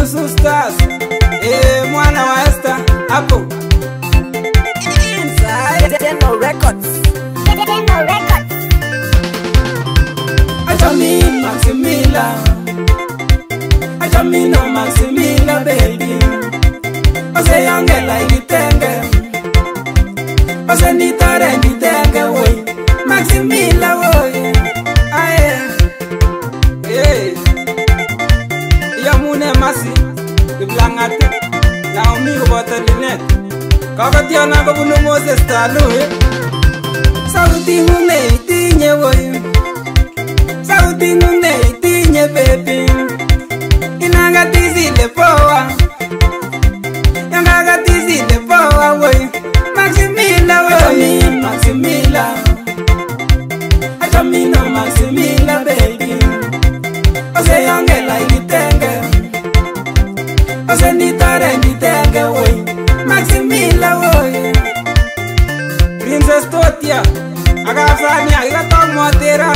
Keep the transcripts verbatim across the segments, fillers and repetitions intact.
KILUSU stars. Eh, mwana wa Esther hapo. Inside Demo Records. Demo Records. Acha mi Maximila. Acha mi no Maximila baby. Ose yange la itenge. Ose nitare nitenge woy. Maximila woy. Aye. Eh. Yamune masi. Iblangate. Naomi ubota linet. Kakatiana babunu Moses talu eh. Sauti ngune itinye woy. Sauti ngune itinye baby. Inanga tizi le poa. Yanga tizi le poa woy. Maximila woy. Maximila. Acha mi no Maximila baby. Ose yange la itenge. Ose nitare nitenge woy. Maximila woy. Princess Totia Agafania igatong motera.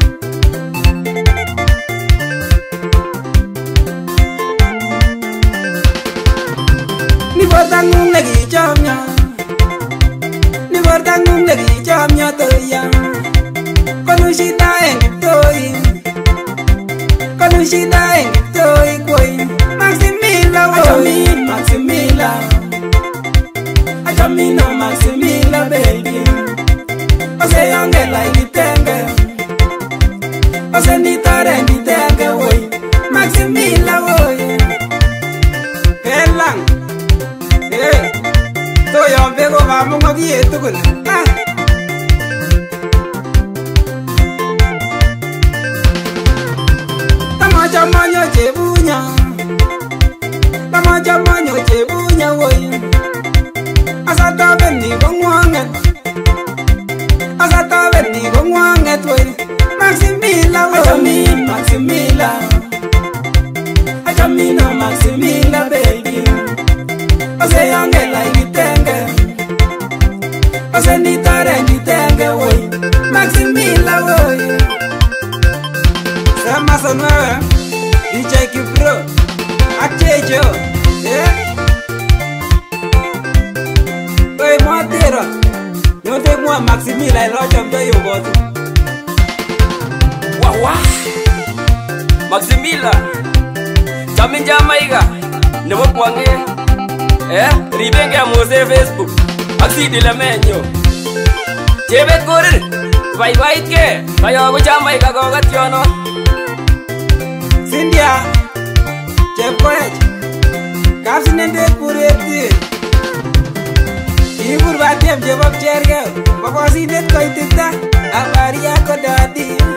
Ni bortangung lagi jamnya. Ni bortangung lagi jamnya toya. Konushita engitoi. Konushita engitoi koi. Maximila woy. Maximila. Acha mi no Maximila baby. Ose yange la itenge. Ose nitare nitenge woy. Maximila woy. Helang. Eh. To yombe go mamu ngogi etukul. Ah. Tamaja manyo jebunya. Tamaja manyo jebunya woy. Asata beni gongwanget. Asata beni gongwanget woy. Maximila woy. Acha mi Maximila. Acha mi no Maximila baby. Ose yange la itenge. Ose nitare nitenge woy. Maximila woy. Sema sonwewe D J Kipro Achejo. Eh. Oye motero. No te mwa Maximila ilojo mbe yobotu. Wawa Maximila Jamin jamaiga Nebo kwange Eh Ribenge amose Facebook Aksidi le menyo Chebet korir Bye bye ke Kayo ko jamaiga kogat yono Cynthia Chepkoech Kapsinende kureti Ibur batiem jebok cherge Bakosindet koitita Abari yako dadi